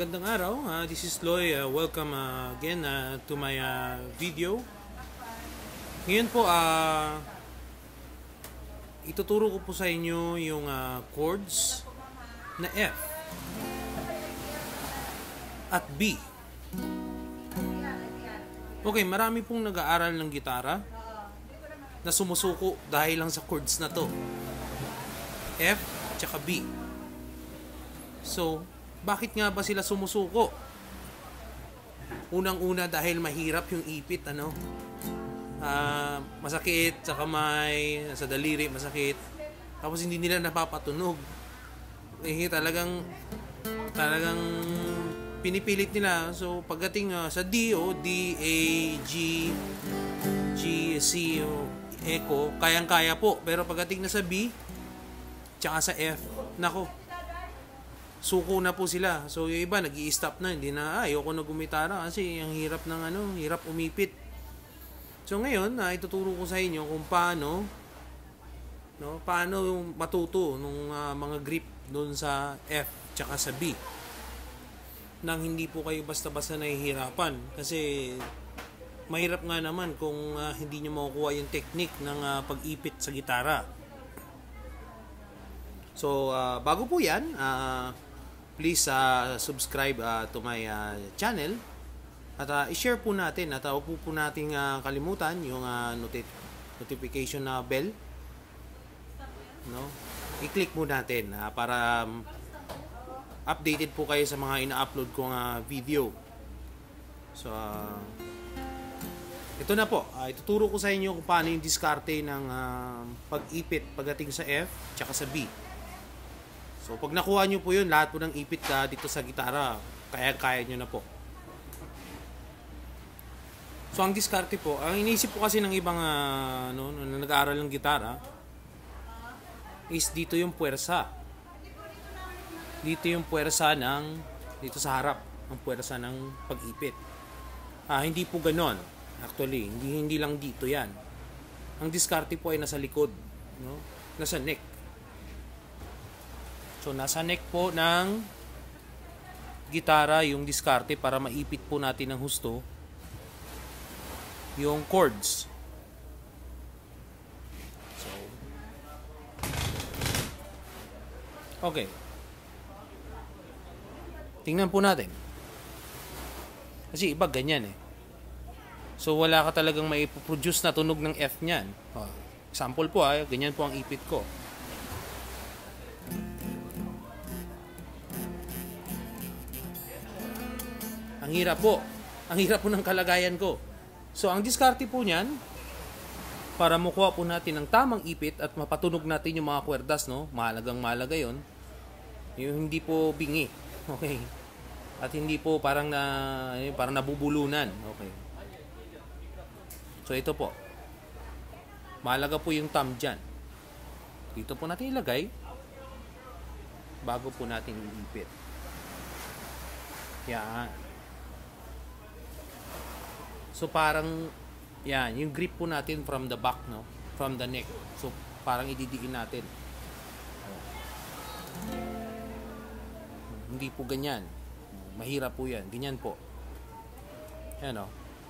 Magandang araw. This is Loy. Welcome again to my video. Ngayon po, ituturo ko po sa inyo yung chords na F at B. Okay, marami pong nag-aaral ng gitara na sumusuko dahil lang sa chords na to. F at saka B. So, bakit nga ba sila sumusuko? Unang-una dahil mahirap yung ipit, masakit sa kamay, sa daliri, masakit. Tapos hindi nila napapatunog. Talagang pinipilit nila. So, pagdating sa D, D, A, G, C, echo, kayang-kaya po. Pero pagdating na sa B, tsaka sa F, nako, suko na po sila. So yung iba nag-i-stop na, hindi na ayoko na gumitara kasi ang hirap ng hirap umipit. So ngayon, ituturo ko sa inyo kung paano yung matuto nung mga grip doon sa F tsaka sa B. Nang hindi po kayo basta-basta nahihirapan kasi mahirap nga naman kung hindi nyo makukuha yung technique ng pag-ipit sa gitara. So bago po yan, please subscribe to my channel at i-share po natin at huwag po nating kalimutan yung notification na bell, i-click mo natin para updated po kayo sa mga ina-upload kong video. So ito na po, ituturo ko sa inyo kung paano yung diskarte ng pag-ipit pagdating sa F tsaka sa B. So, pag nakuha nyo po yun, lahat po ng ipit dito sa gitara, kaya-kaya nyo na po. So, ang diskarte po, ang iniisip po kasi ng ibang na nag-aaral ng gitara, is dito yung puwersa. Dito yung puwersa dito sa harap, ang puwersa ng pag-ipit. Hindi po ganon. Actually, hindi lang dito yan. Ang diskarte po ay nasa likod, nasa neck. So, nasa neck po ng gitara yung diskarte para maipit po natin ng husto yung chords. So, okay. Tingnan po natin. Kasi iba ganyan So, wala ka talagang maiproduce na tunog ng F niyan. Example po ganyan po ang ipit ko. Ang hirap po. Ang hirap po ng kalagayan ko. So, ang diskarte po niyan, para makuha po natin ang tamang ipit at mapatunog natin yung mga kwerdas, mahalagang-mahalaga yun. Yung hindi po bingi. Okay. At hindi po parang nabubulunan. Okay. So, ito po. Mahalaga po yung thumb dyan. Dito po natin ilagay bago po natin ipit. Yan. So parang yan, yung grip po natin from the back, from the neck. So parang ididiin natin. Hindi po ganyan. Mahirap po yan. Ganyan po. Yan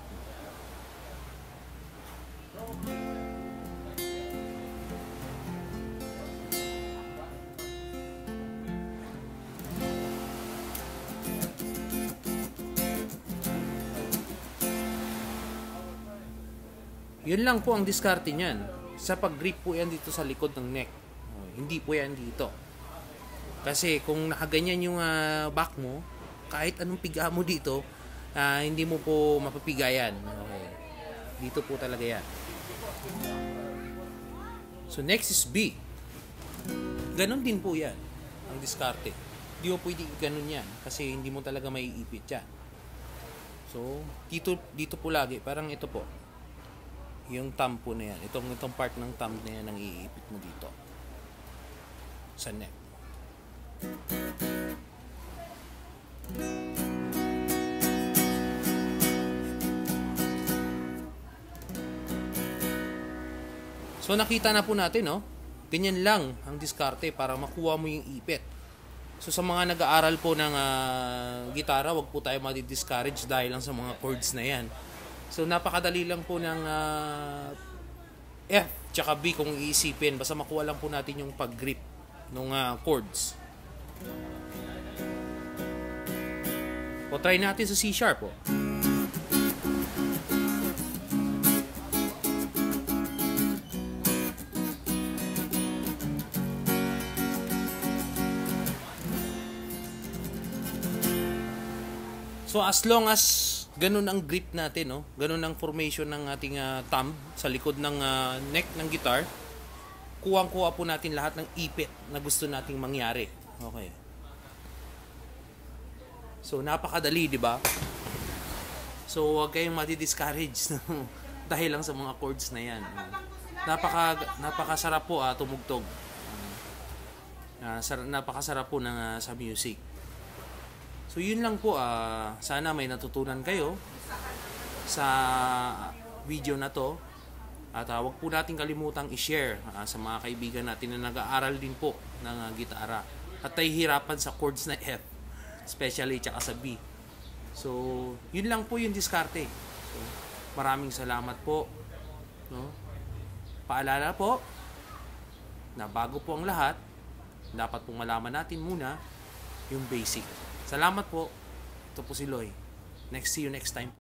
Yun lang po ang diskarte niyan. Sa pag-grip po yan dito sa likod ng neck. Hindi po yan dito. Kasi kung nakaganyan yung back mo, kahit anong piga mo dito, hindi mo po mapapigayan. Okay. Dito po talaga yan. So next is B. Ganon din po yan ang diskarte. Hindi mo pwede ganon yan kasi hindi mo talaga maiipit yan. So dito po lagi, parang ito po. Yung thumb po na yan. Itong part ng thumb na yan ang iipit mo dito. Sa neck. So nakita na po natin, ganyan lang ang diskarte para makuha mo yung ipit. So sa mga nag-aaral po ng gitara, wag po tayo madi-discourage dahil lang sa mga chords na yan. So napakadali lang po ng F tsaka B kung iisipin. Basta makuha lang po natin yung pag-grip ng chords. O try natin sa C sharp. Oh. So as long as ganun ang grip natin, no? Ganun ang formation ng ating thumb sa likod ng neck ng guitar, kuwang-kuha po natin lahat ng ipit na gusto nating mangyari. Okay. So napakadali, di ba? So huwag kayong madi-discourage dahil lang sa mga chords na 'yan. Napakasarap po tumugtog. Napakasarap po ng sa music. So yun lang po, sana may natutunan kayo sa video na to. At wag po natin kalimutang i-share sa mga kaibigan natin na nag-aaral din po ng gitara. At nahihirapan sa chords na F, especially tsaka sa B. So yun lang po yung diskarte. So, maraming salamat po. No? Paalala po na bago po ang lahat, dapat pong malaman natin muna yung basic. Salamat po. Ito po si Loy. See you next time.